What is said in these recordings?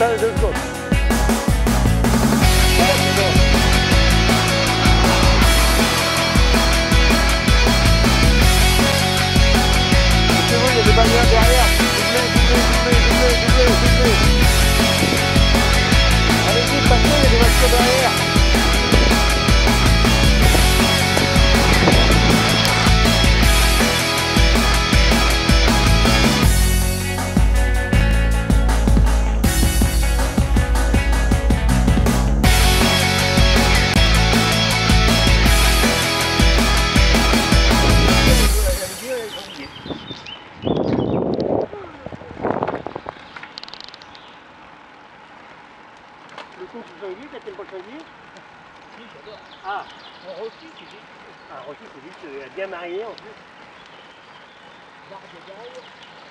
Attends 2 secondes. Il y a des bagnoles derrière. Doublez. Allez-y, passez, il y a des voitures derrière. Le coup que vous avez dit, t'aimes pas le choisir? Si, j'adore. Ah, En rôti, c'est vite. ah, Rocky, c'est juste bien marié en plus. Barre de gaille.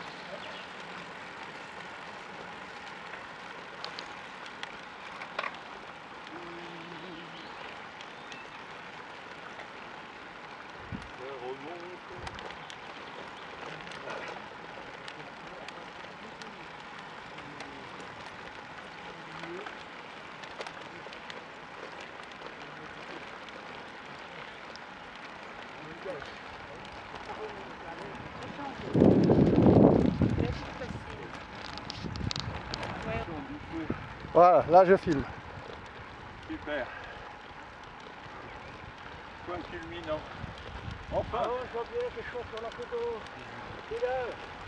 Voilà, là je filme. Super. Point culminant. Enfin. Ah ouais, je vois bien quelque chose sur la photo. C'est là.